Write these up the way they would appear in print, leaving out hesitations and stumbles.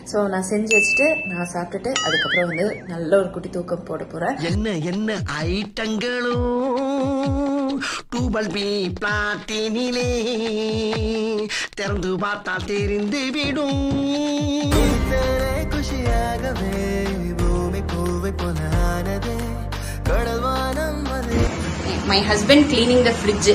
So நான் செஞ்சு வச்சுட்டு நான் சாப்பிட்டுட்டு அதுக்கப்புறம் வந்து நல்ல ஒரு குட்டி தூக்கம் போட போகிறேன். என்ன ஐட்டங்களோ டூபல் பி பிளாட்டினிலே திறந்து பார்த்தால் தெரிந்து விடும் குஷியாகவே பூமி பூவை போலானதே கடல்வானம் அது. My husband cleaning the fridge.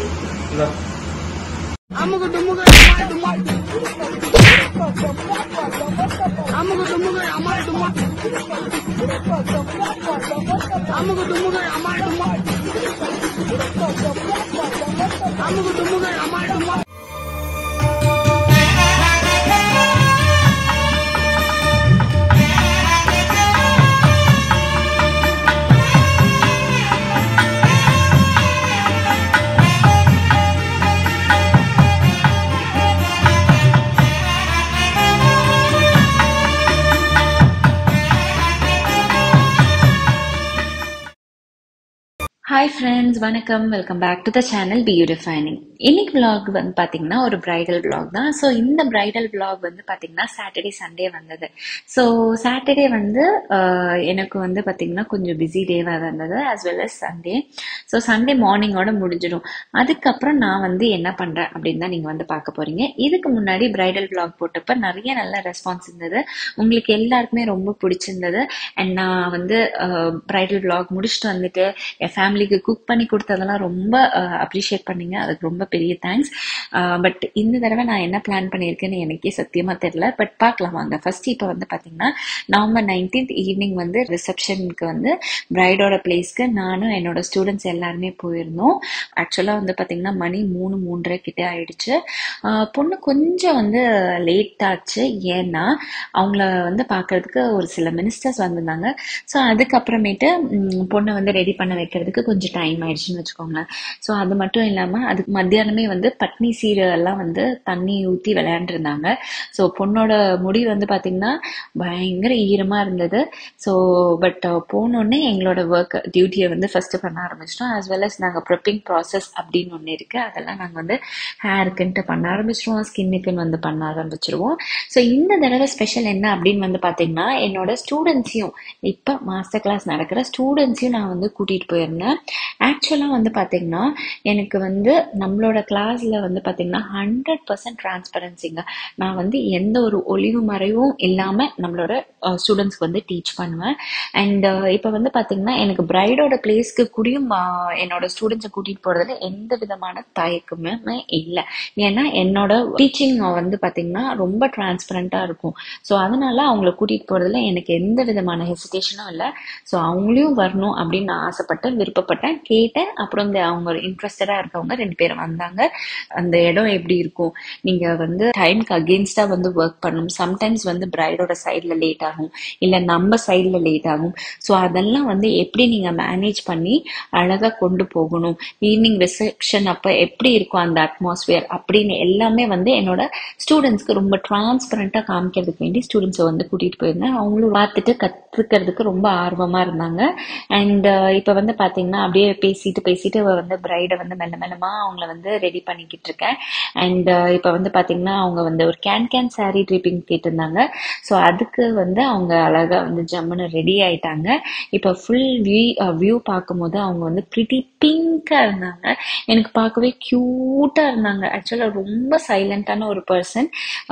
Hi friends, வணக்கம், welcome back to the channel BeYouDefining. இன்னைக்கு vlog வந்து பாத்தீங்கன்னா ஒரு பிரைடல் vlog தான். ஸோ இந்த பிரைடல் vlog வந்து பாத்தீங்கன்னா சாட்டர்டே சண்டே வந்தது. ஸோ சாட்டர்டே வந்து எனக்கு வந்து பாத்தீங்கன்னா கொஞ்சம் பிஸி டேவா இருந்தது, as well as Sunday. So Sunday மார்னிங்கோட முடிஞ்சிடும். அதுக்கப்புறம் நான் வந்து என்ன பண்றேன் அப்படின்னு தான் நீங்க வந்து பார்க்க போறீங்க. இதுக்கு முன்னாடி பிரைடல் vlog போட்டப்ப நிறைய நல்ல ரெஸ்பான்ஸ் இருந்தது, உங்களுக்கு எல்லாருக்குமே ரொம்ப பிடிச்சிருந்தது. அண்ட் நான் வந்து பிரைடல் vlog முடிச்சுட்டு வந்துட்டு என் ஃபேமிலிக்கு குக் பண்ணி கொடுத்ததெல்லாம் ரொம்ப அப்ரிஷியேட் பண்ணீங்க, அதுக்கு ரொம்ப பெரிய தேங்க்ஸ். பட் இந்த தடவை நான் என்ன பிளான் பண்ணியிருக்கேன்னு எனக்கே சத்தியமா தெரியல, பட் பார்க்கலாம் வாங்க. ஃபர்ஸ்ட் இப்போ வந்து பார்த்தீங்கன்னா நவம்பர் 19th ஈவினிங் வந்து ரிசப்ஷனுக்கு வந்து பிரைடோட பிளேஸ்க்கு நானும் என்னோட ஸ்டூடெண்ட்ஸ் எல்லாருமே போயிருந்தோம். ஆக்சுவலாக வந்து பார்த்தீங்கன்னா மணி 3-3:30 கிட்ட ஆயிடுச்சு. பொண்ணு கொஞ்சம் வந்து லேட் ஆச்சு, ஏன்னா அவங்கள வந்து பார்க்கறதுக்கு ஒரு சில மினிஸ்டர்ஸ் வந்திருந்தாங்க. ஸோ அதுக்கப்புறமேட்டு பொண்ணை வந்து ரெடி பண்ண வைக்கிறதுக்கு கொஞ்சம் டைம் ஆயிடுச்சுன்னு வச்சுக்கோங்களேன். ஸோ அது மட்டும் இல்லாமல் அதுக்கு மத்தியானமே வந்து பட்னி சீரெல்லாம் வந்து தண்ணி ஊற்றி விளையாண்டுருந்தாங்க. ஸோ பொண்ணோட முடி வந்து பார்த்தீங்கன்னா பயங்கர ஈரமாக இருந்தது. ஸோ பட் போனோடனே எங்களோட ஒர்க் டியூட்டியை வந்து ஃபர்ஸ்ட் பண்ண ஆரம்பிச்சிட்டோம். ஆஸ் வெல் அஸ் நாங்கள் ப்ரிப்பிங் ப்ராசஸ் அப்படின்னு ஒன்று இருக்கு, அதெல்லாம் நாங்கள் வந்து ஹேருக்குன்ட்டு பண்ண ஆரம்பிச்சிருவோம், ஸ்கின்னுக்குன்னு வந்து பண்ண ஆரம்பிச்சிருவோம். ஸோ இந்த தடவை ஸ்பெஷல் என்ன அப்படின்னு வந்து பார்த்தீங்கன்னா என்னோட ஸ்டூடெண்ட்ஸையும், இப்போ மாஸ்டர் கிளாஸ் நடக்கிற ஸ்டூடெண்ட்ஸையும் நான் வந்து கூட்டிகிட்டு போயிருந்தேன். ஆக்சுவலாக வந்து பார்த்தீங்கன்னா எனக்கு வந்து நம்மளோட கிளாஸில் வந்து பார்த்தீங்கன்னா 100% டிரான்ஸ்பரன்சிங்க. நான் வந்து எந்த ஒரு ஒளிவு மறைவும் இல்லாமல் நம்மளோட ஸ்டூடெண்ட்ஸ்க்கு வந்து டீச் பண்ணுவேன். அண்ட் இப்போ வந்து பார்த்தீங்கன்னா எனக்கு பிரைடோட பிளேஸ்க்கு கூடியும் என்னோட ஸ்டூடெண்ட்ஸை கூட்டிகிட்டு போகிறதுல எந்த விதமான தயக்கமே இல்லை. ஏன்னா என்னோட டீச்சிங் வந்து பார்த்தீங்கன்னா ரொம்ப டிரான்ஸ்பரண்ட்டாக இருக்கும். ஸோ அதனால அவங்கள கூட்டிகிட்டு போகிறதுல எனக்கு எந்த விதமான ஹெசிடேஷனும் இல்லை. ஸோ அவங்களையும் வரணும் அப்படின்னு நான் ஆசைப்பட்டேன், விருப்பப்பட்டேன், கேட்டேன். அப்புறம் அவங்க இன்ட்ரெஸ்டடா இருக்கவங்க 2 பேரும் வந்தாங்க. அந்த இடம் எப்படி இருக்கும், நீங்க வந்து டைம்க்கு அகெயின்ஸ்டா வந்து ஒர்க் பண்ணணும், சம்டைம்ஸ் வந்து பிரைடோட சைட்ல லேட் ஆகும், இல்ல நம்ம சைட்ல லேட் ஆகும். ஸோ அதெல்லாம் வந்து எப்படி நீங்க மேனேஜ் பண்ணி அழகா கொண்டு போகணும், ஈவினிங் ரிசப்ஷன் அப்ப எப்படி இருக்கும் அந்த அட்மாஸ்பியர் அப்படின்னு எல்லாமே வந்து என்னோட ஸ்டூடெண்ட்ஸ்க்கு ரொம்ப டிரான்ஸ்பரண்டா காமிக்கிறதுக்கு வேண்டி ஸ்டூடெண்ட்ஸை வந்து கூட்டிட்டு போயிருந்தேன். அவங்களும் பார்த்துட்டு கத்துக்கிறதுக்கு ரொம்ப ஆர்வமா இருந்தாங்க. அண்ட் இப்ப வந்து பாத்தீங்கன்னா அப்படியே பேசிட்டு வந்து பிரைடை வந்து மெல்ல மெல்லமா அவங்கள வந்து ரெடி பண்ணிக்கிட்டு இருக்கேன். அண்ட் இப்ப வந்து பாத்தீங்கன்னா அவங்க வந்து ஒரு கேன் சாரி ட்ரிப்பிங் கேட்டிருந்தாங்க. ஸோ அதுக்கு வந்து அவங்க அழகா வந்து ஜம்முன்னு ரெடி ஆயிட்டாங்க. இப்ப ஃபுல் வியூ பார்க்கும்போது அவங்க வந்து பிரிட்டி பிங்கா இருந்தாங்க, எனக்கு பார்க்கவே கியூட்டா இருந்தாங்க. ஆக்சுவலா ரொம்ப சைலண்டான ஒரு பர்சன்.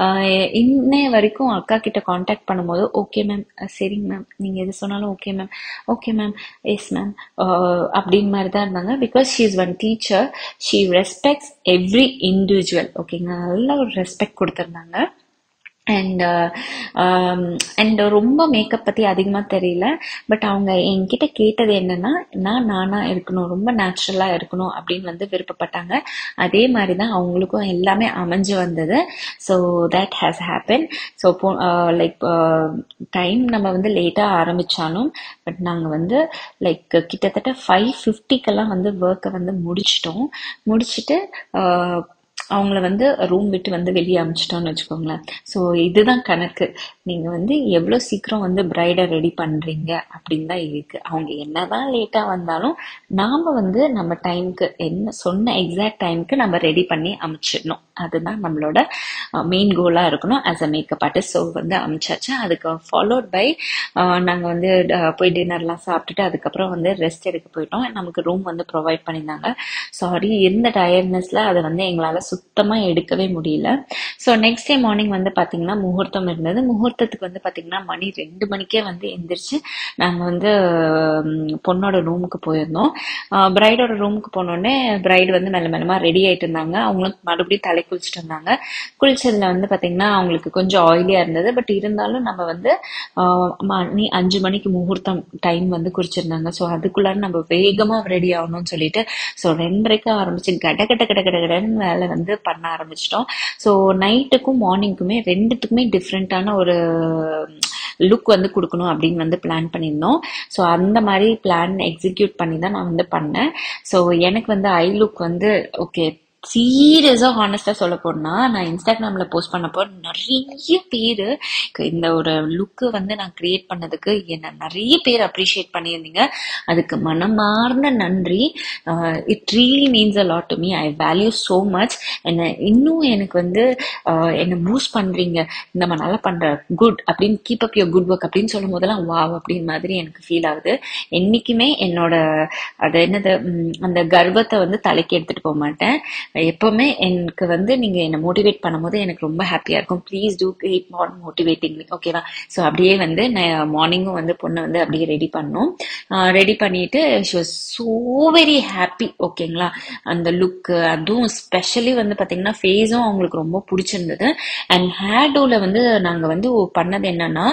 இன்னைய வரைக்கும் அக்கா கிட்ட கான்டாக்ட் பண்ணும்போது ஓகே மேம், சரிங்க மேம், நீங்க எது சொன்னாலும் okay ma'am, okay ma'am, yes ma'am அப்படின்னு மாதிரி தான் இருந்தாங்க. Because she is one teacher, she respects every individual. ஓகேங்க, நல்ல ஒரு ரெஸ்பெக்ட் கொடுத்துருந்தாங்க. அண்ட் ரொம்ப மேக்கப் பத்தி அதிகமா தெரியல, பட் அவங்க என்கிட்ட கேட்டது என்னன்னா நானா இருக்கணும், ரொம்ப நேச்சுரலா இருக்கணும் அப்படின்னு வந்து விருப்பப்பட்டாங்க. அதே மாதிரிதான் அவங்களுக்கும் எல்லாமே அமைஞ்சு வந்தது. So that has happen. So like time நம்ம வந்து லேட்டா ஆரம்பிச்சாலும் பட் நாங்க வந்து லைக் கிட்டத்தட்ட 5:50 வந்து ஒர்க்கை வந்து முடிச்சிட்டு அவங்கள வந்து ரூம் விட்டு வந்து வெளியே அனுப்பிச்சிட்டோம்னு வச்சுக்கோங்களேன். ஸோ இதுதான் கணக்கு. நீங்கள் வந்து எவ்வளோ சீக்கிரம் வந்து பிரைடை ரெடி பண்ணுறீங்க அப்படின்னு தான் இருக்குது. அவங்க என்னதான் லேட்டாக வந்தாலும் நாம் வந்து நம்ம டைமுக்கு என்ன சொன்ன எக்ஸாக்ட் டைமுக்கு நம்ம ரெடி பண்ணி அனுப்பிச்சிடணும். அதுதான் நம்மளோட மெயின் கோலாக இருக்கணும் as a makeup artist. So வந்து அனுப்பிச்சாச்சு. அதுக்கு ஃபாலோட் பை நாங்கள் வந்து போய் டின்னர்லாம் சாப்பிட்டுட்டு அதுக்கப்புறம் வந்து ரெஸ்ட் எடுக்க போயிட்டோம். நமக்கு ரூம் வந்து ப்ரொவைட் பண்ணியிருந்தாங்க. சாரி, இருந்த டயர்ட்னஸில் அதை வந்து எங்களால் சுத்தமாக எடுக்கவே முடியல. ஸோ நெக்ஸ்ட் டே மார்னிங் வந்து பார்த்தீங்கன்னா முகூர்த்தம் இருந்தது. முகூர்த்தத்துக்கு வந்து பார்த்தீங்கன்னா மணி 2 மணிக்கே வந்து எந்திரிச்சு நாங்கள் வந்து பொண்ணோட ரூமுக்கு போயிருந்தோம். பிரைடோட ரூமுக்கு போனோடனே பிரைடு வந்து மெல்ல மெல்லமாக ரெடி ஆகிட்டு இருந்தாங்க. அவங்களும் மறுபடியும் தலை குளிச்சுட்டு இருந்தாங்க. குளிச்சதுல வந்து பார்த்தீங்கன்னா அவங்களுக்கு கொஞ்சம் ஆயிலியாக இருந்தது. பட் இருந்தாலும் நம்ம வந்து மணி 5 மணிக்கு முகூர்த்தம் டைம் வந்து குறிச்சிருந்தாங்க. ஸோ அதுக்குள்ளார நம்ம வேகமாக ரெடி ஆகணும்னு சொல்லிட்டு ஸோ 2:30க்கு ஆரம்பிச்சு கடன்னு வேலை வந்து பண்ண ஆரம்பிச்சிட்டோம். ஸோ நைட்டுக்கும் மார்னிங்க்குமே ரெண்டுத்துக்குமே டிஃப்ரெண்ட்டான ஒரு லுக் வந்து கொடுக்கணும் அப்படின்னு வந்து பிளான் பண்ணியிருந்தோம். ஸோ அந்த மாதிரி பிளான் எக்ஸிக்யூட் பண்ணி தான் நான் வந்து பண்ணேன். ஸோ எனக்கு வந்து ஐ லுக் வந்து ஓகே, சீரியஸாக ஹானஸ்டாக சொல்ல போனா நான் இன்ஸ்டாகிராமில் போஸ்ட் பண்ணப்போ நிறைய பேர் இந்த ஒரு லுக்கு வந்து நான் கிரியேட் பண்ணதுக்கு என்ன நிறைய பேர் அப்ரிஷியேட் பண்ணியிருந்தீங்க. அதுக்கு மனமார்ந்த நன்றி. It really means a lot to me. I value so much. இன்னும் எனக்கு வந்து என்னை பூஸ்ட் பண்ணுறீங்க, இந்த மாதிரி நல்லா பண்ணுற, குட் அப்படின்னு, keep up your good work அப்படின்னு சொல்லும் போதெல்லாம் வாவ் அப்படின்னு மாதிரி எனக்கு ஃபீல் ஆகுது. என்றைக்குமே என்னோட அது என்னது அந்த கர்வத்தை வந்து தலைக்கு எடுத்துகிட்டு போக மாட்டேன். எப்பவுமே எனக்கு வந்து நீங்க என்ன மோட்டிவேட் பண்ணும்போது எனக்கு ரொம்ப ஹாப்பியா இருக்கும். Please do keep on motivating me, ஓகேவா? ஸோ அப்படியே வந்து நான் மார்னிங்கும் வந்து பொண்ணை வந்து அப்படியே ரெடி பண்ணோம். ரெடி பண்ணிட்டு she was so very happy, ஓகேங்களா? அந்த லுக்கு, அதுவும் ஸ்பெஷலி வந்து பார்த்தீங்கன்னா ஃபேஸும் அவங்களுக்கு ரொம்ப பிடிச்சிருந்தது. அண்ட் ஹேர் டூல வந்து நாங்கள் வந்து பண்ணது என்னன்னா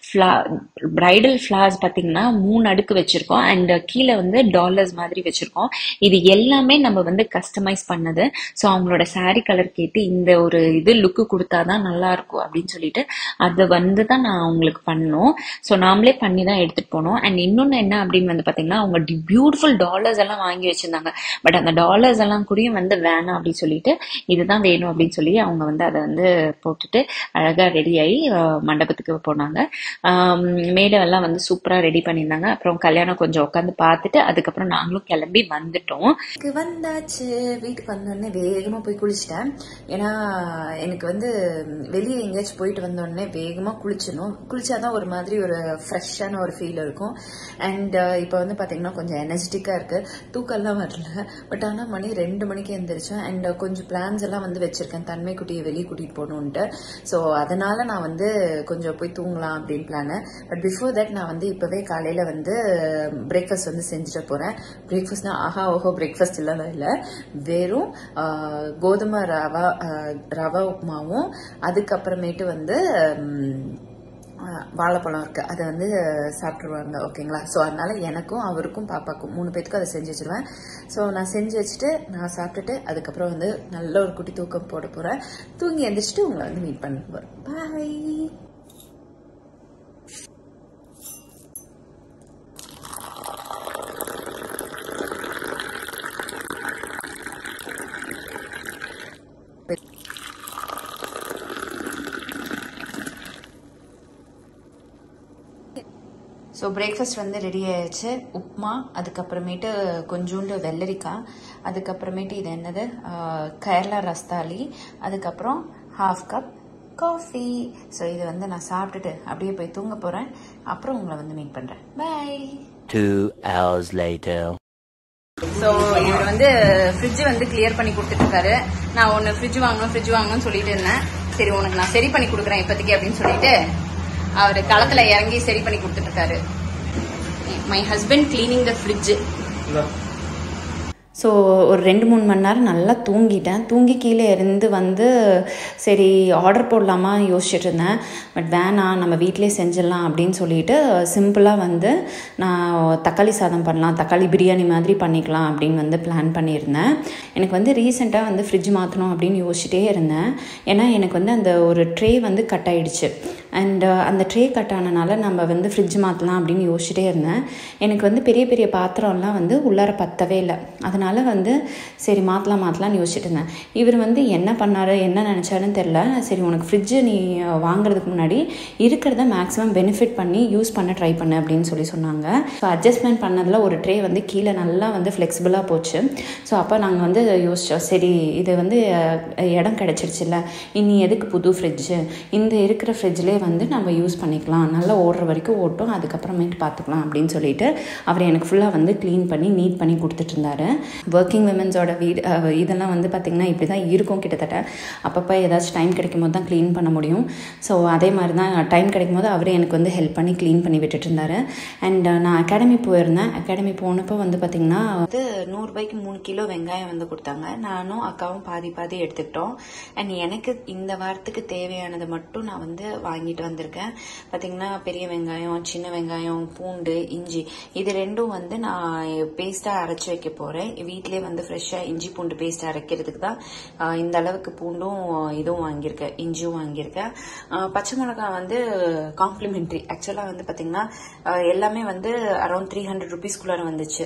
பிரைடல் ஃபிளார்ஸ் பார்த்தீங்கன்னா 3 அடுக்கு வச்சிருக்கோம். அண்ட் கீழே வந்து டாலர்ஸ் மாதிரி வச்சிருக்கோம். இது எல்லாமே நம்ம வந்து கஸ்டமைஸ் பண்ணது. ஸோ அவங்களோட சாரீ கலர் கேட்டு இந்த ஒரு இது லுக்கு கொடுத்தாதான் நல்லா இருக்கும் அப்படின்னு சொல்லிட்டு அதை வந்து தான் நான் அவங்களுக்கு பண்ணோம். ஸோ நாமளே பண்ணி தான் எடுத்துட்டு போனோம். அண்ட் இன்னொன்று என்ன அப்படின்னு வந்து பார்த்தீங்கன்னா அவங்க பியூட்டிஃபுல் டாலர்ஸ் எல்லாம் வாங்கி வச்சிருந்தாங்க. பட் அந்த டாலர்ஸ் எல்லாம் கூடயும் வந்து வேணாம் அப்படின்னு சொல்லிட்டு இதுதான் வேணும் அப்படின்னு சொல்லி அவங்க வந்து அதை வந்து போட்டுட்டு அழகா ரெடி ஆகி மண்டபத்துக்கு போனாங்க. மேடெல்லாம் வந்து சூப்பரா ரெடி பண்ணியிருந்தாங்க. அப்புறம் கல்யாணம் கொஞ்சம் உட்காந்து பார்த்துட்டு அதுக்கப்புறம் நாங்களும் கிளம்பி வந்துட்டோம். வந்தாச்சு. வீட்டுக்கு வந்தோடனே வேகமா போய் குளிச்சிட்டேன். ஏன்னா எனக்கு வந்து வெளியே எங்கேயாச்சும் போயிட்டு வந்தோடனே வேகமா குளிச்சிடணும். குளிச்சாதான் ஒரு மாதிரி ஒரு ஃப்ரெஷ்ஷான ஒரு ஃபீல் இருக்கும். அண்ட் இப்போ வந்து பாத்தீங்கன்னா கொஞ்சம் எனர்ஜெட்டிக்கா இருக்கு. தூக்கம்லாம் வரல. பட் ஆனா மணி 2 மணிக்கு எழுந்திரிச்சேன். அண்ட் கொஞ்சம் பிளான்ஸ் எல்லாம் வந்து வச்சிருக்கேன், தன்மை குட்டியை வெளியே கூட்டிட்டு போகணுன்ட்டு. ஸோ அதனால நான் வந்து கொஞ்சம் போய் தூங்கலாம் அப்படின்னு பிளான். பட் பிஃபோர் தட் நான் வந்து இப்பவே காலையில வந்து பிரேக்ஃபாஸ்ட் வந்து செஞ்சுட்டு போறேன். பிரேக்ஃபாஸ்ட்னா ஆஹா ஓஹோ பிரேக்ஃபாஸ்ட் இல்லதான் இல்லை, வெறும் கோதுமை ரவா உப்புமாவும் அதுக்கப்புறமேட்டு வந்து வாழைப்பழம் இருக்கு, அதை வந்து சாப்பிட்டுருவாங்க, ஓகேங்களா? ஸோ அதனால எனக்கும் அவருக்கும் பாப்பாக்கும் 3 பேத்துக்கும் அதை செஞ்சு வச்சிருவேன். ஸோ நான் செஞ்சு வச்சுட்டு நான் சாப்பிட்டுட்டு அதுக்கப்புறம் வந்து நல்ல ஒரு குட்டி தூக்கம் போட போறேன். தூங்கி எந்திரிச்சிட்டு உங்களை வந்து மீட் பண்ண போறேன். பாய். ஸோ பிரேக்ஃபாஸ்ட் வந்து ரெடி ஆயிடுச்சு. உப்மா, அதுக்கப்புறமேட்டு கொஞ்சோண்டு வெள்ளரிக்காய், அதுக்கப்புறமேட்டு இது என்னது கேரளா ரஸ்தாளி, அதுக்கப்புறம் 1/2 கப் காஃபி. ஸோ இது வந்து நான் சாப்பிட்டுட்டு அப்படியே போய் தூங்க போகிறேன். அப்புறம் உங்களை வந்து மீட் பண்ணுறேன். பை. 2 hours later. ஸோ எனக்கு வந்து ஃப்ரிட்ஜ் வந்து கிளியர் பண்ணி கொடுத்துட்டு இருக்காரு. நான் ஒன்று ஃப்ரிட்ஜ் வாங்கணும்னு சொல்லிட்டு இருந்தேன். சரி உனக்கு நான் சரி பண்ணி கொடுக்குறேன் இப்போதைக்கு அப்படின்னு சொல்லிட்டு அவர் களத்துல இறங்கி சரி பண்ணி கொடுத்துட்டு இருக்காரு. My husband cleaning the fridge. So ஒரு 2-3 மணி நேரம் நல்லா தூங்கிட்டேன். தூங்கி கீழே இருந்து வந்து சரி ஆர்டர் போடலாமா யோசிச்சுட்டு இருந்தேன். பட் வேணாம், நம்ம வீட்டிலே செஞ்சிடலாம் அப்படின்னு சொல்லிட்டு சிம்பிளாக வந்து நான் தக்காளி சாதம் பண்ணலாம், தக்காளி பிரியாணி மாதிரி பண்ணிக்கலாம் அப்படின்னு வந்து பிளான் பண்ணியிருந்தேன். எனக்கு வந்து ரீசெண்டாக வந்து ஃப்ரிட்ஜ் மாற்றணும் அப்படின்னு யோசிச்சுட்டே இருந்தேன். ஏன்னா எனக்கு வந்து அந்த ஒரு ட்ரே வந்து கட் ஆகிடுச்சு. அண்ட் அந்த ட்ரே கட் ஆனனால நம்ம வந்து ஃப்ரிட்ஜ் மாற்றலாம் அப்படின்னு யோசிச்சுட்டே இருந்தேன். எனக்கு வந்து பெரிய பெரிய பாத்திரம்லாம் வந்து உள்ளார பத்தவே இல்லை. அதனால் வந்து சரி மாற்றலாம்னு யோசிச்சுட்டு இருந்தேன். இவர் வந்து என்ன பண்ணார் என்ன நினச்சாருன்னு தெரில. சரி உனக்கு ஃப்ரிட்ஜு நீ வாங்குறதுக்கு முன்னாடி இருக்கிறத மேக்ஸிமம் பெனிஃபிட் பண்ணி யூஸ் பண்ண ட்ரை பண்ணு அப்படின்னு சொன்னாங்க. ஸோ அட்ஜஸ்ட்மெண்ட் பண்ணதில் ஒரு ட்ரே வந்து கீழே நல்லா வந்து ஃப்ளெக்சிபிளாக போச்சு. ஸோ அப்போ நாங்கள் வந்து யோசித்தோம், சரி இது வந்து இடம் கிடச்சிருச்சுல்ல, இனி எதுக்கு புது ஃப்ரிட்ஜு, இந்த இருக்கிற ஃப்ரிட்ஜ்லேயே வந்து நம்ம யூஸ் பண்ணிக்கலாம், நல்லா ஓடுற வரைக்கும் ஓட்டும், அதுக்கப்புறமேட்டு பார்த்துக்கலாம் அப்படின்னு சொல்லிட்டு அவர் எனக்கு ஃபுல்லாக வந்து க்ளீன் பண்ணி நீட் பண்ணி கொடுத்துட்டு இருந்தார். ஒர்க்கிங் விமன்ஸோட வீடு இதெல்லாம் வந்து பார்த்திங்கன்னா இப்படி தான் இருக்கும் கிட்டத்தட்ட. அப்பப்போ ஏதாச்சும் டைம் கிடைக்கும் போது தான் க்ளீன் பண்ண முடியும். ஸோ அதே மாதிரி தான் டைம் கிடைக்கும் போது அவரே எனக்கு வந்து ஹெல்ப் பண்ணி க்ளீன் பண்ணி விட்டுட்டு இருந்தார். அண்ட் நான் அகாடமி போயிருந்தேன். அகாடமி போனப்போ வந்து பார்த்திங்கன்னா வந்து 100 ரூபாய்க்கு 3 கிலோ வெங்காயம் வந்து கொடுத்தாங்க. நானும் அக்காவும் பாதி எடுத்துக்கிட்டோம். அண்ட் எனக்கு இந்த வாரத்துக்கு தேவையானது மட்டும் நான் வந்து வாங்கிட்டு வந்திருக்கேன். பார்த்திங்கன்னா பெரிய வெங்காயம், சின்ன வெங்காயம், பூண்டு, இஞ்சி இது ரெண்டும் வந்து நான் பேஸ்ட்டாக அரைச்சி வைக்க போகிறேன். வீட்டிலே வந்து ஃப்ரெஷ்ஷாக இஞ்சி பூண்டு பேஸ்ட் அரைக்கிறதுக்கு தான் இந்த அளவுக்கு பூண்டும் இதுவும் வாங்கியிருக்கேன், இஞ்சியும் வாங்கியிருக்கேன். பச்சை மிளகாய் வந்து காம்ப்ளிமெண்ட்ரி. ஆக்சுவலாக வந்து பார்த்திங்கன்னா எல்லாமே வந்து அரௌண்ட் 300 ருபீஸ்குள்ளார வந்துச்சு.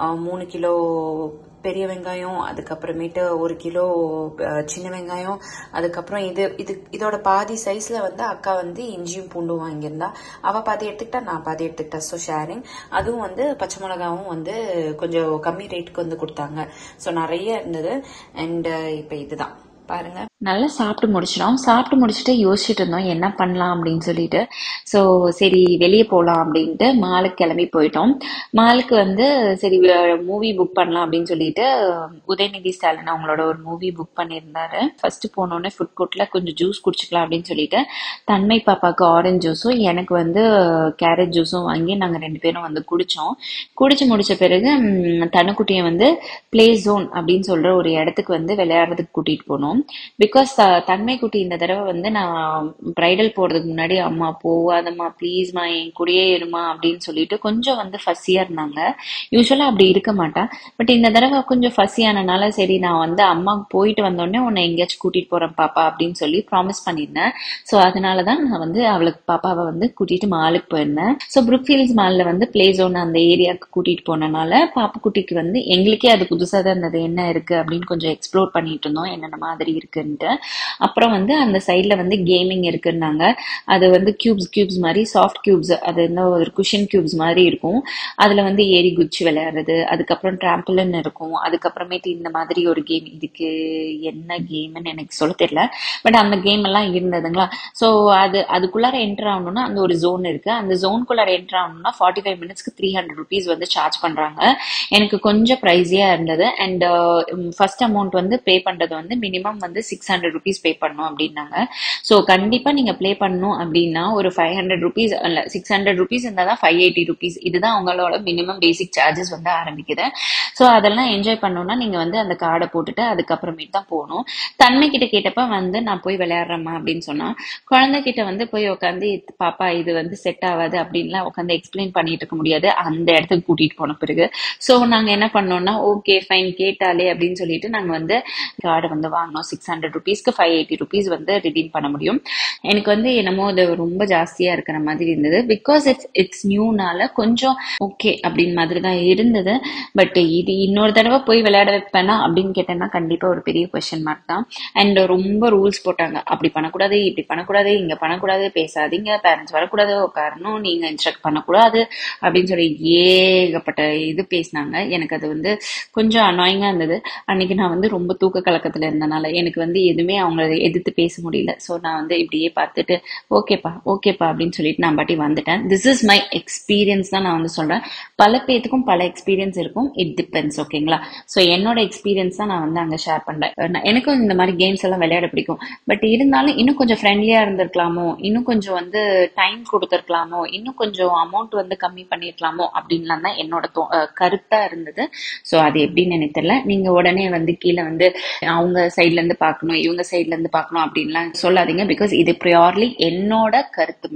3 கிலோ பெரிய வெங்காயம், அதுக்கப்புறமேட்டு 1 கிலோ சின்ன வெங்காயம், அதுக்கப்புறம் இதோட பாதி சைஸ்ல வந்து அக்கா வந்து இஞ்சியும் பூண்டும் வாங்கியிருந்தா. அவ பாதி எடுத்துக்கிட்டா, நான் பாதி எடுத்துக்கிட்டா. So sharing. அதுவும் வந்து பச்சை மிளகாவும் வந்து கொஞ்சம் கம்மி ரேட்டுக்கு வந்து கொடுத்தாங்க. ஸோ நிறைய இருந்தது. அண்ட் இப்போ இதுதான் பாருங்க. நல்லா சாப்பிட்டு முடிச்சிட்டோம். சாப்பிட்டு முடிச்சுட்டு யோசிச்சுட்டு இருந்தோம் என்ன பண்ணலாம் அப்படின்னு சொல்லிட்டு. ஸோ சரி வெளியே போகலாம் அப்படின்ட்டு மாலுக்கு கிளம்பி போயிட்டோம். மாலுக்கு வந்து சரி மூவி புக் பண்ணலாம் அப்படின்னு சொல்லிட்டு உதயநிதி ஸ்டாலின் அவங்களோட ஒரு மூவி புக் பண்ணியிருந்தாரு. ஃபர்ஸ்ட் போனோடனே ஃபுட் கோர்ட்ல கொஞ்சம் ஜூஸ் குடிச்சிக்கலாம் அப்படின்னு சொல்லிட்டு தன்மை பாப்பாவுக்கு ஆரஞ்சு ஜூஸும் எனக்கு வந்து கேரட் ஜூஸும் வாங்கி நாங்கள் 2 பேரும் வந்து குடிச்சோம். குடிச்சு முடிச்ச பிறகு தனுக்குட்டியை வந்து பிளே ஜோன் அப்படின்னு சொல்ற ஒரு இடத்துக்கு வந்து விளையாடுறதுக்கு கூட்டிட்டு போனோம். பிகாஸ் தன்மை குட்டி இந்த தடவை வந்து நான் பிரைடல் போறதுக்கு முன்னாடி அம்மா போவாதம்மா ப்ளீஸ்மா என் கூடயே இருமா அப்படின்னு சொல்லிட்டு கொஞ்சம் வந்து ஃபஸ்ஸியா இருந்தாங்க. யூஸ்வலா அப்படி இருக்க மாட்டா. பட் இந்த தடவை கொஞ்சம் ஃபஸ்ஸியானனால சரி நான் வந்து அம்மாவுக்கு போயிட்டு வந்தோடனே உன்னை எங்கேயாச்சும் கூட்டிட்டு போறேன் பாப்பா அப்படின்னு சொல்லி ப்ராமிஸ் பண்ணியிருந்தேன். ஸோ அதனாலதான் நான் வந்து அவளுக்கு பாப்பாவை வந்து கூட்டிட்டு மாலுக்கு போயிருந்தேன். ஸோ புரூக்ஃபீல்ட்ஸ் மால்ல வந்து பிளே ஜோன் அந்த ஏரியாவுக்கு கூட்டிட்டு போனனால பாப்பு குட்டிக்கு வந்து எங்களுக்கே அது புதுசா தான் இருந்தது, என்ன இருக்கு அப்படின்னு கொஞ்சம் எக்ஸ்ப்ளோர் பண்ணிட்டு இருந்தோம், என்னென்ன மாதிரி இருக்குன்ட்டு. அப்புறம் வந்து அந்த சைட்ல வந்து கேமிங் இருக்குன்னாங்க. அது வந்து கியூப்ஸ் மாதிரி சாஃப்ட் கியூப்ஸ், அது என்ன ஒரு குஷன் கியூப்ஸ் மாதிரி இருக்கும். அதுல வந்து ஏறி குச்சி விளையாடுறது, அதுக்கப்புறம் டிராம்பலின் இருக்கும், அதுக்கப்புறமேட்டு இந்த மாதிரி ஒரு கேம், இதுக்கு என்ன கேம்னு எனக்கு சொல்ல தெரியல, பட் அந்த கேம் எல்லாம் இருந்ததுங்களா. ஸோ அதுக்குள்ளார என்டர் ஆகணும்னா அந்த ஒரு ஜோன் இருக்கு. அந்த ஜோனுக்குள்ளார என்டர் ஆகணும்னா 45 மினிட்ஸ்க்கு 300 ருபீஸ் வந்து சார்ஜ் பண்றாங்க. எனக்கு கொஞ்சம் ப்ரைஸியா இருந்தது. அண்ட் ஃபர்ஸ்ட் அமௌண்ட் வந்து பே பண்றது வந்து மினிமம் வந்து 600 ருபீஸ் பே பண்ணணும் அப்படின்னாங்க. ஸோ கண்டிப்பா நீங்க ப்ளே பண்ணணும் அப்படின்னா ஒரு 500 ருபீஸ் இல்ல 600 ருபீஸ் இருந்தால் தான் 580 ருபீஸ். இதுதான் அவங்களோட மினிமம் பேசிக் சார்ஜஸ் வந்து ஆரம்பிக்குது. ஸோ அதெல்லாம் என்ஜாய் பண்ணணும்னா நீங்க வந்து அந்த கார்டை போட்டுட்டு அதுக்கப்புறமேட்டு தான் போகணும். தன்மை கிட்ட கேட்டப்ப வந்து நான் போய் விளையாடுறேம்மா அப்படின்னு சொன்னா, குழந்தைகிட்ட வந்து போய் உட்காந்து பாப்பா இது வந்து செட் ஆகாது அப்படின்லாம் உட்காந்து எக்ஸ்பிளைன் பண்ணிட்டு இருக்க முடியாது அந்த இடத்துக்கு கூட்டிட்டு போன பிறகு. ஸோ நாங்க என்ன பண்ணோம்னா ஓகே ஃபைன் கேட்டாலே அப்படின்னு சொல்லிட்டு நாங்க வந்து கார்டை வந்து வாங்கினோம். 600 ருபீஸ்க்கு 580 ருபீஸ் வந்து ரிடீம் பண்ண முடியும். எனக்கு வந்து என்னமோ அது ரொம்ப ஜாஸ்தியா இருக்கிற மாதிரி இருந்தது. பிகாஸ் இட்ஸ் நியூனால கொஞ்சம் ஓகே அப்படின்னு மாதிரி தான் இருந்தது. பட் இது இன்னொரு தடவை போய் விளையாட வைப்பேனா அப்படின்னு கேட்டேன்னா கண்டிப்பா ஒரு பெரிய கொஸ்டின் மார்க் தான். அண்ட் ரொம்ப ரூல்ஸ் போட்டாங்க, அப்படி பண்ணக்கூடாது, இப்படி பண்ணக்கூடாது, இங்க பண்ணக்கூடாது, பேசாதீங்க, பேரண்ட்ஸ் வரக்கூடாது, உட்காரணும், நீங்க இன்ஸ்ட்ரக்ட் பண்ணக்கூடாது அப்படின்னு சொல்லி ஏகப்பட்ட இது பேசினாங்க. எனக்கு அது வந்து கொஞ்சம் அனாயிங்கா இருந்தது. அன்னைக்கு நான் வந்து ரொம்ப தூக்க கலக்கத்துல இருந்தனால எனக்கு வந்து எதுவுமே அவங்கள எதிர்த்து பேச முடியல. ஸோ நான் வந்து இப்படியே பார்த்துட்டு ஓகேப்பா அப்படின்னு சொல்லிட்டு நான் பாட்டி வந்துட்டேன். திஸ் இஸ் மை எக்ஸ்பீரியன்ஸ் தான் நான் வந்து சொல்றேன். பல பேத்துக்கும் பல எக்ஸ்பீரியன்ஸ் இருக்கும், இட் டிபெண்ட்ஸ். ஓகேங்களா? ஸோ என்னோட எக்ஸ்பீரியன்ஸ் தான் நான் வந்து அங்கே ஷேர் பண்றேன். எனக்கும் இந்த மாதிரி கேம்ஸ் எல்லாம் விளையாட பிடிக்கும். பட் இருந்தாலும் இன்னும் கொஞ்சம் ஃப்ரெண்ட்லியா இருந்திருக்கலாமோ, இன்னும் கொஞ்சம் வந்து டைம் கொடுத்துருக்கலாமோ, இன்னும் கொஞ்சம் அமௌண்ட் வந்து கம்மி பண்ணிருக்கலாமோ அப்படின்லாம் தான் என்னோட கருத்தா இருந்தது. ஸோ அது எப்படின்னு எனக்கு தெரியல. நீங்க உடனே வந்து கீழே வந்து அவங்க சைட்ல இருந்து பார்க்கணும், இவங்க சைட்ல இருந்து பார்க்கணும் அப்படின்லாம் சொல்லாதீங்க. பிகாஸ் இது பிரியார்லி என்னோட கருத்து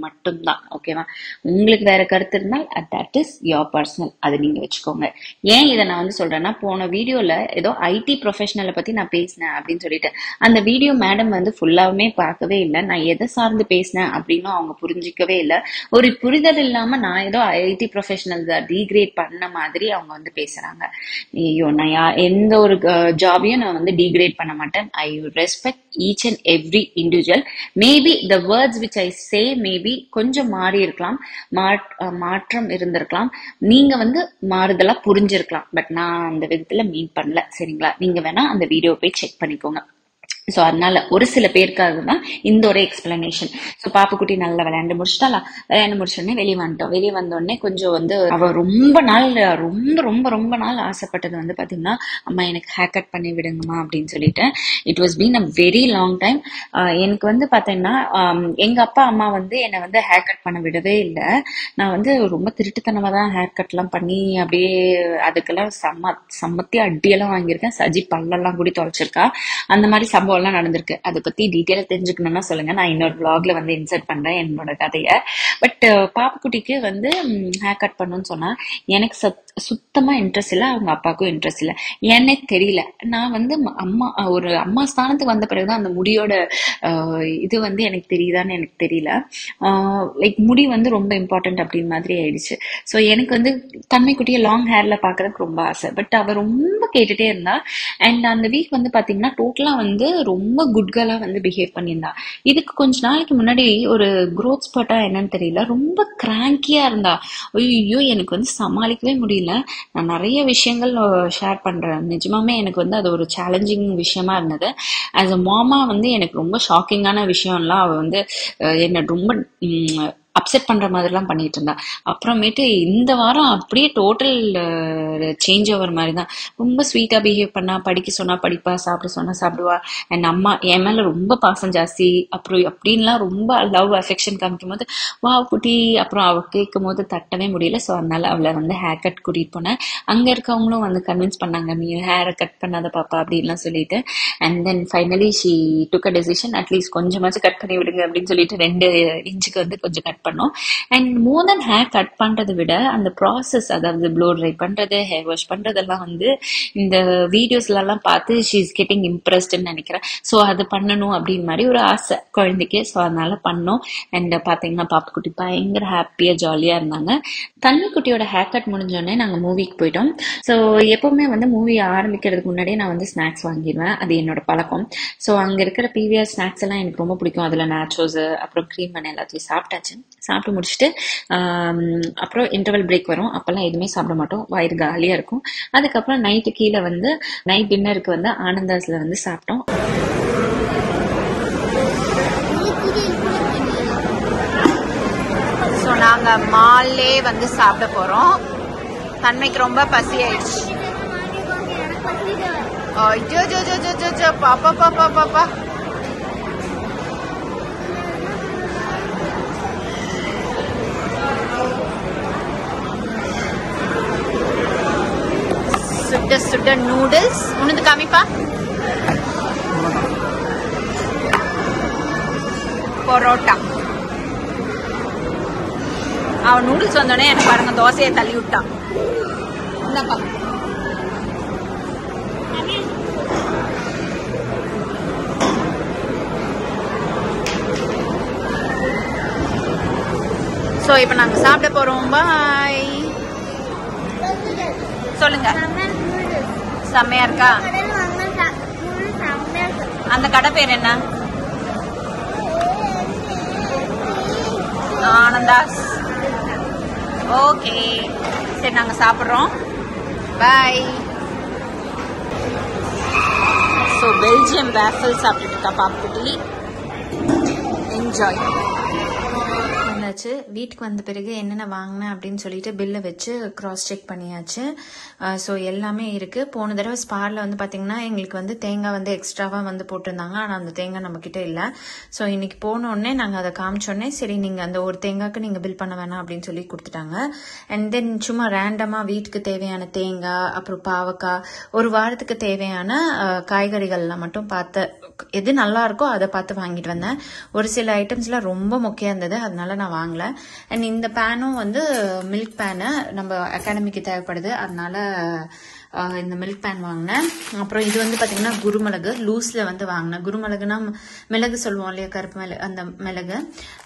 மட்டும்தான். ஓகேவா? உங்களுக்கு வேற கருத்து இருந்தால் தட் இஸ் யோர் பர்சனல், அதை நீங்க வச்சுக்கோங்க. ஏன் இதை நான் வந்து சொல்றேன்னா, போன வீடியோல ஏதோ ஐடி ப்ரொஃபஷனலை பத்தி நான் பேசினேன் அப்படின்னு சொல்லிட்டு அந்த வீடியோ மேடம் வந்து ஃபுல்லாவுமே பார்க்கவே இல்லை. நான் எதை சார்ந்து பேசினேன் அப்படின்னு அவங்க புரிஞ்சிக்கவே இல்லை. ஒரு புரிதல் இல்லாம நான் ஏதோ ஐடி ப்ரொஃபஷனல் டீக்ரேட் பண்ண மாதிரி அவங்க வந்து பேசுறாங்க. ஐயோ, நான் எந்த ஒரு ஜாபையும் நான் வந்து டீக்ரேட் பண்ண மாட்டேன். I respect each and every individual. Maybe the words which I say maybe கொஞ்சம் மாறி இருக்கலாம், மாற்றம் இருந்திருக்கலாம், நீங்க வந்து மாறுதலா புரிஞ்சிருக்கலாம். பட் நான் அந்த விதத்துல மீன் பண்ணல. சரிங்களா? நீங்க வேணா அந்த வீடியோ போய் செக் பண்ணிக்கோங்க. ஸோ அதனால ஒரு சில பேருக்காக தான் இந்த ஒரு எக்ஸ்பிளனேஷன். ஸோ பாப்புக்குட்டி நல்லா விளையாண்டு முடிச்சோடனே வெளியே வந்துட்டோம். வெளியே வந்தோடனே கொஞ்சம் வந்து அவ ரொம்ப நாள் ஆசைப்பட்டது வந்து பாத்தீங்கன்னா, அம்மா எனக்கு ஹேர் கட் பண்ணி விடுங்கம்மா அப்படின்னு சொல்லிட்டு. It was been a very long time. எனக்கு வந்து பாத்தீங்கன்னா எங்க அப்பா அம்மா வந்து என்னை வந்து ஹேர் கட் பண்ண விடவே இல்லை. நான் வந்து ரொம்ப திருட்டுத்தனமா தான் ஹேர் கட் எல்லாம் பண்ணி அப்படியே அதுக்கெல்லாம் சம்மத்தி அடியெல்லாம் வாங்கியிருக்கேன். சஜி பல்லெல்லாம் கூடி தொலைச்சிருக்கா. அந்த மாதிரி சம்பவம் எல்லாம் நடந்திருக்கு. அதை பத்தி டீட்டெயிலா தெரிஞ்சுக்கணும்னா சொல்லுங்க, நான் இன்னொரு vlogல வந்து இன்சர்ட் பண்றேன் என்னோட கதைய. பட் பாப்புக்குட்டிக்கு வந்து ஹேர் கட் பண்ணணும்னு சொன்னா எனக்கு சுத்தமா இன்ட்ரெஸ்ட் இல்லை, அவங்க அப்பாவுக்கும் இன்ட்ரெஸ்ட் இல்லை. ஏன்னே தெரியல. நான் வந்து ஒரு அம்மா ஸ்தானத்துக்கு வந்த பிறகுதான் அந்த முடியோட இது வந்து எனக்கு தெரியுதான்னு எனக்கு தெரியல. லைக் முடி வந்து ரொம்ப இம்பார்ட்டன்ட் அப்படின்னு மாதிரி ஆயிடுச்சு. ஸோ எனக்கு வந்து தன்மைக்குட்டியை லாங் ஹேர்ல பாக்குறதுக்கு ரொம்ப ஆசை. பட் அவ ரொம்ப கேட்டுட்டே இருந்தா. அண்ட் அந்த வீக் வந்து பாத்தீங்கன்னா டோட்டலா வந்து ரொம்ப குட் கேர்லா வந்து பிஹேவ் பண்ணியிருந்தா. இதுக்கு கொஞ்ச நாளைக்கு முன்னாடி ஒரு க்ரோத் ஸ்பாட்டா என்னன்னு தெரியல, ரொம்ப கிராங்கியா இருந்தா. ஐயோ, எனக்கு வந்து சமாளிக்கவே முடியல. நான் நிறைய விஷயங்கள் ஷேர் பண்றேன். நிஜமாமே எனக்கு வந்து அது ஒரு சேலஞ்சிங் விஷயமா இருந்தது. ஆஸ் அ மாமா வந்து எனக்கு ரொம்ப ஷாக்கிங்கான விஷயம்லாம் அவ வந்து என்ன ரொம்ப அப்செட் பண்ற மாதிரி எல்லாம் பண்ணிட்டு இருந்தா. அப்புறமேட்டு இந்த வாரம் அப்படியே டோட்டல் சேஞ்ச் ஓவர் மாதிரி தான். ரொம்ப ஸ்வீட்டா பிஹேவ் பண்ணா, படிக்க சொன்னா படிப்பா, சாப்பிட சொன்னா சாப்பிடுவா. அண்ட் அம்மா என் மேல ரொம்ப பாசம் ஜாஸ்தி. அப்புறம் அப்படின்லாம் ரொம்ப லவ் அஃபெக்ஷன் காமிக்கும் போது வா குட்டி, அப்புறம் அவ கேட்கும் போது தட்டவே முடியல. ஸோ அதனால அவளை வந்து ஹேர் கட் கூட்டிட்டு போனேன். அங்க இருக்கவங்களும் வந்து கன்வின்ஸ் பண்ணாங்க, நீ ஹேரை கட் பண்ணாத பாப்பா அப்படின்லாம் சொல்லிட்டு. And then finally she took a decision, at least கொஞ்சமாச்சும் கட் பண்ணி விடுங்க அப்படின்னு சொல்லிட்டு 2 இன்ச்சுக்கு வந்து கொஞ்சம் கட் பண்ணோம். And more then hair cut பண்றதை விட அந்த ப்ராசஸ், அதாவது ப்ளோ ட்ரை பண்றது, ஹேர் வாஷ் பண்றதெல்லாம் வந்து இந்த வீடியோஸ்ல எல்லாம் பார்த்து ஷீ இஸ் கெட்டிங் இம்ப்ரெஸ்ட்னு நினைக்கிறேன். ஸோ அது பண்ணணும் அப்படின்னு மாதிரி ஒரு ஆசை குழந்தைக்கு. ஸோ அதனால பண்ணோம். அண்ட் பாத்தீங்கன்னா பாப்புக்குட்டி பயங்கர ஹாப்பியா ஜாலியா இருந்தாங்க. தண்ணிக்குட்டியோட ஹேர் கட் முடிஞ்சோடனே நாங்க மூவிக்கு போயிட்டோம். ஸோ எப்பவுமே வந்து மூவி ஆரம்பிக்கிறதுக்கு முன்னாடியே நான் வந்து ஸ்நாக்ஸ் வாங்கிடுவேன். அது என்னோட பழக்கம். ஸோ அங்க இருக்கிற பிவிஆர் ஸ்நாக்ஸ் எல்லாம் எனக்கு ரொம்ப பிடிக்கும். அதுல நேச்சோஸ் அப்புறம் க்ரீம் பண்ண எல்லாத்தையும் சாப்பிட்டாச்சு. சாப்பிட்டு முடிச்சுட்டு அப்புறம் இன்டர்வல் பிரேக் வரும். அப்பெல்லாம் எதுவுமே சாப்பிட மாட்டோம், வயிறு காலியா இருக்கும். அதுக்கப்புறம் நைட்டு கீழே வந்து நைட் டின்னருக்கு வந்து ஆனந்தாஸ்ல வந்து சாப்பிட்டோம். ஸோ நாங்க மால்லே வந்து சாப்பிட போறோம். தன்மைக்கு ரொம்ப பசி ஆயிடுச்சு. பாப்பா பாப்பா பாப்பா சுட நூடுல்ஸ். உனது காமிப்பா. பரோட்டா. அவன் நூடுல்ஸ் வந்தோடனே எனக்கு பாருங்க தோசையை தள்ளி விட்டான். இந்தாப்பா. ஸோ இப்போ நாங்கள் சாப்பிட போறோம். பாய். சொல்லுங்க. செம்மையா இருக்கா? அந்த கடை பேர் என்ன? ஆனந்தாஸ். ஓகே, சரி நாங்க சாப்பிட்றோம். பாய். ஸோ பெல்ஜியம் வேஃபிள் சாப்பிட்டுட்டு இருக்கா பாப்புக்குட்டி. என்ஜாய். அந்த வந்தாச்சு. வீட்டுக்கு வந்த பிறகு என்னென்ன வாங்கினேன் அப்படின்னு சொல்லிட்டு பில்லை வச்சு கிராஸ் செக் பண்ணியாச்சு. ஸோ எல்லாமே இருக்குது. போன தடவை ஸ்பாரில் வந்து பார்த்திங்கன்னா எங்களுக்கு வந்து தேங்காய் வந்து எக்ஸ்ட்ராவாக வந்து போட்டிருந்தாங்க. ஆனால் அந்த தேங்காய் நம்மக்கிட்ட இல்லை. ஸோ இன்றைக்கி போனோடனே நாங்கள் அதை காமிச்சோடனே சரி நீங்கள் அந்த ஒரு தேங்காய்க்கு நீங்கள் பில் பண்ண வேணாம் அப்படின்னு சொல்லி கொடுத்துட்டாங்க. அண்ட் தென் சும்மா ரேண்டமாக வீட்டுக்கு தேவையான தேங்காய், அப்புறம் பாவக்காய், ஒரு வாரத்துக்கு தேவையான காய்கறிகள்லாம் மட்டும் பார்த்து எது நல்லா இருக்கோ அதை பார்த்து வாங்கிட்டு வந்தேன். ஒரு சில ஐட்டம்ஸ்லாம் ரொம்ப முக்கியம் இருந்தது, அதனால நான் வாங்கல. அண்ட் இந்த பேனும் வந்து மில்க் பேனு நம்ம அகாடமிக்கு தேவைப்படுது, அதனால இந்த மில்க் பேன் வாங்கினேன். அப்புறம் இது வந்து பார்த்தீங்கன்னா குருமிளகு லூஸில் வந்து வாங்கினேன். குருமிளகுனா மிளகு சொல்லுவோம் இல்லையா, கருப்பு மிளகு, அந்த மிளகு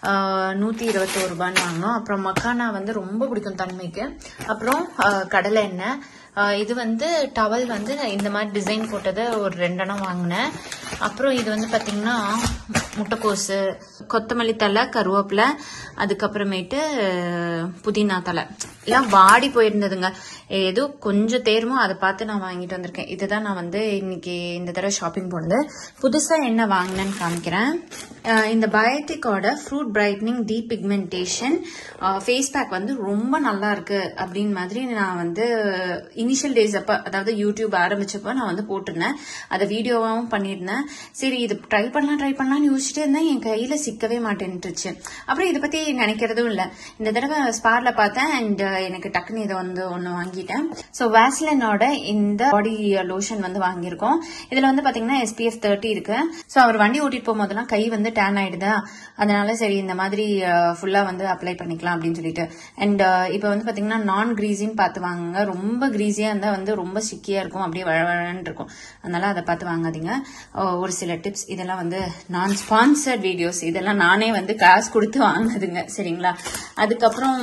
121 ரூபான்னு வாங்கினோம். அப்புறம் மக்கானா வந்து ரொம்ப பிடிக்கும் தன்மைக்கு. அப்புறம் கடலை எண்ணெய். இது வந்து டவல் வந்து இந்த மாதிரி டிசைன் போட்டது ஒரு 2 எண்ணம் வாங்கினேன். அப்புறம் இது வந்து பார்த்தீங்கன்னா முட்டைக்கோசு, கொத்தமல்லி தலை, கருவேப்பிலை, அதுக்கப்புறமேட்டு புதினா தலை எல்லாம் வாடி போயிருந்ததுங்க. ஏதோ கொஞ்சம் தேர்மோ அதை பார்த்து நான் வாங்கிட்டு வந்திருக்கேன். இதுதான் நான் வந்து இன்னைக்கு இந்த தடவை ஷாப்பிங் போனது. புதுசாக என்ன வாங்கினேன்னு காமிக்கிறேன். இந்த பயோட்டிக்கோட fruit brightening depigmentation face pack வந்து ரொம்ப நல்லா இருக்கு அப்படின்னு மாதிரி நான் வந்து இனிஷியல் டேஸ் அப்போ, அதாவது யூடியூப் ஆரம்பிச்சப்போ நான் வந்து போட்டிருந்தேன். அதை வீடியோவாகவும் பண்ணியிருந்தேன். சரி இது ட்ரை பண்ணலாம்னு யோசிச்சுட்டே இருந்தேன். என் கையில சிக்கவே மாட்டேன்ட்டுருச்சு. அப்புறம் இதை பத்தி நினைக்கிறதும் இல்லை. இந்த தடவை ஸ்பார்ல பார்த்தேன் அண்ட் எனக்கு டக்குன்னு இதை வந்து ஒன்று வாங்கிட்டேன். ஸோ வேஸ்லினோட இந்த பாடி லோஷன் வந்து வாங்கியிருக்கோம். இதுல வந்து பாத்தீங்கன்னா SPF 30 இருக்கு. ஸோ அவர் வண்டி ஓட்டிட்டு போகும்போதெல்லாம் கை வந்து டேன் ஆயிடுதா, அதனால சரி இந்த மாதிரி ஃபுல்லா வந்து அப்ளை பண்ணிக்கலாம் அப்படின்னு சொல்லிட்டு. அண்ட் இப்போ வந்து பாத்தீங்கன்னா நான் கிரீஸின்னு பார்த்து வாங்குங்க. ரொம்ப கிரீஸியா இருந்தா வந்து ரொம்ப சிக்கியா இருக்கும், அப்படியே வழவழன்னு இருக்கும். அதனால அதை பார்த்து வாங்காதீங்க. ஒரு சில டிப்ஸ், இதெல்லாம் வந்து நான் ஸ்பான்சர்ட் வீடியோஸ், இதெல்லாம் நானே வந்து காசு கொடுத்து வாங்கினதுங்க, சரிங்களா. அதுக்கப்புறம்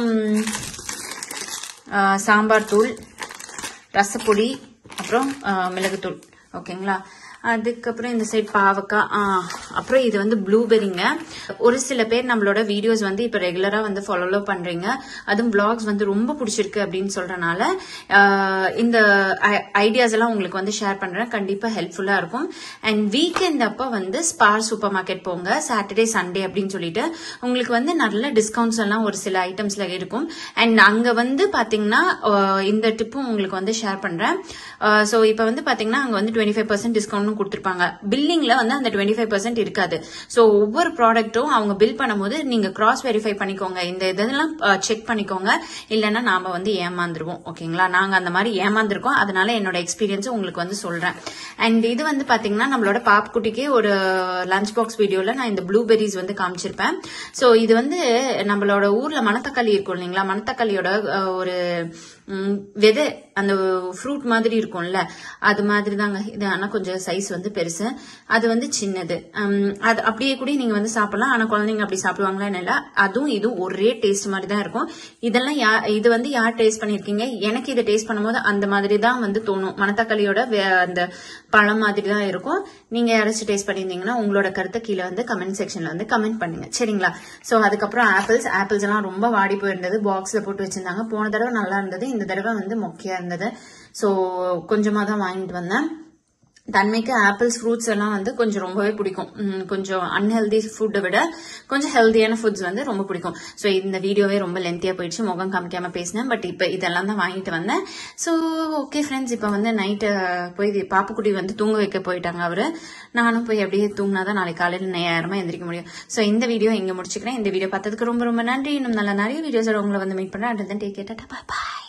சாம்பார் தூள், ரசப்பொடி, அப்புறம் மிளகுத்தூள், ஓகேங்களா. அதுக்கப்புறம் இந்த சைட் பாவக்காய். அப்புறம் இது வந்து ப்ளூபெரிங்க. ஒரு சில பேர் நம்மளோட வீடியோஸ் வந்து இப்ப ரெகுலரா வந்து ஃபாலோ பண்றீங்க, அதுவும் பிளாக்ஸ் வந்து ரொம்ப பிடிச்சிருக்கு அப்படின்னு சொல்றனால இந்த ஐடியாஸ் எல்லாம் உங்களுக்கு வந்து ஷேர் பண்றேன். கண்டிப்பா ஹெல்ப்ஃபுல்லா இருக்கும். அண்ட் வீக்கெண்ட் அப்ப வந்து ஸ்பார் சூப்பர் மார்க்கெட் போங்க, சாட்டர்டே சண்டே அப்படின்னு சொல்லிட்டு உங்களுக்கு வந்து நல்ல டிஸ்கவுண்ட்ஸ் எல்லாம் ஒரு சில ஐட்டம்ஸ்ல இருக்கும். அண்ட் அங்க வந்து பாத்தீங்கன்னா இந்த டிப்பும் உங்களுக்கு வந்து ஷேர் பண்றேன். சோ இப்ப வந்து பாத்தீங்கன்னா அங்க வந்து 25% டிஸ்கவுண்ட் கொடுத்திருப்பாங்க. பில்லிங்ல வந்து அந்த 25% இருக்காது. சோ ஒவ்வொரு ப்ராடக்ட்டும் அவங்க பில் பண்ணும்போது நீங்க கிராஸ் வெரிஃபை பண்ணிக்கோங்க, இந்த இதெல்லாம் செக் பண்ணிக்கோங்க, இல்லைன்னா நாம வந்து ஏமாந்துருவோம், ஓகேங்களா. நாங்க அந்த மாதிரி ஏமாந்துருக்கோம், அதனால என்னோட எக்ஸ்பீரியன்ஸ் உங்களுக்கு வந்து சொல்றேன். அண்ட் இது வந்து பாத்தீங்கன்னா நம்மளோட பாப்புக்குட்டிக்கு ஒரு லஞ்ச் பாக்ஸ் வீடியோல நான் இந்த ப்ளூபெரிஸ் வந்து காமிச்சிருப்பேன். சோ இது வந்து நம்மளோட ஊர்ல மணத்தக்காளி இருக்கும் இல்லைங்களா, மணத்தக்காளியோட ஒரு விதை, அந்த ஃப்ரூட் மாதிரி இருக்கும்ல, அது மாதிரி தாங்க இது. ஆனா கொஞ்சம் சைஸ் வந்து பெருசு, அது வந்து சின்னது. அது அப்படியே கூட நீங்க வந்து சாப்பிடலாம். ஆனா குழந்தைங்க அப்படி சாப்பிடுவாங்களா இல்ல, அதுவும் இதுவும் ஒரே டேஸ்ட் மாதிரி தான் இருக்கும். இதெல்லாம் இது வந்து யார் டேஸ்ட் பண்ணிருக்கீங்க? எனக்கு இதை டேஸ்ட் பண்ணும்போது அந்த மாதிரி தான் வந்து தோணும். மணத்தக்காளியோட அந்த பழம் மாதிரி தான் இருக்கும். நீங்க யாராச்சும் டேஸ்ட் பண்ணியிருந்தீங்கன்னா உங்களோட கருத்தை கீழே வந்து கமெண்ட் செக்ஷன்ல வந்து கமெண்ட் பண்ணுங்க, சரிங்களா. சோ அதுக்கப்புறம் ஆப்பிள்ஸ் எல்லாம் ரொம்ப வாடி போயிருந்தது, பாக்ஸ்ல போட்டு வச்சிருந்தாங்க. போன தடவை நல்லா இருந்தது, இந்த தடவை வந்து மொக்கையா இருந்தது. சோ கொஞ்சமா தான் வாங்கிட்டு வந்தேன். தன்மைக்கு ஆப்பிள்ஸ், ஃப்ரூட்ஸ் எல்லாம் வந்து கொஞ்சம் ரொம்பவே பிடிக்கும். கொஞ்சம் அன்ஹெல்தி ஃபுட்டை விட கொஞ்சம் ஹெல்தியான ஃபுட்ஸ் வந்து ரொம்ப பிடிக்கும். ஸோ இந்த வீடியோவே ரொம்ப லென்த்தியா போயிடுச்சு, முகம் காமிக்காம பேசினேன். பட் இப்போ இதெல்லாம் தான் வாங்கிட்டு வந்தேன். ஸோ ஓகே ஃப்ரெண்ட்ஸ், இப்போ வந்து நைட்டு போய் பாப்புக்குட்டி வந்து தூங்க வைக்க போயிட்டாங்க அவரு. நானும் போய் அப்படியே தூங்கினாதான் நாளைக்கு காலையில் நேரமா எந்திரிக்க முடியும். ஸோ இந்த வீடியோ இங்க முடிச்சுக்கிறேன். இந்த வீடியோ பார்த்ததுக்கு ரொம்ப ரொம்ப நன்றி. இன்னும் நல்ல நிறைய வீடியோஸோட உங்களை வந்து மீட் பண்றேன். அண்ட் தென் டேக் கேர், டாடா, பை பை.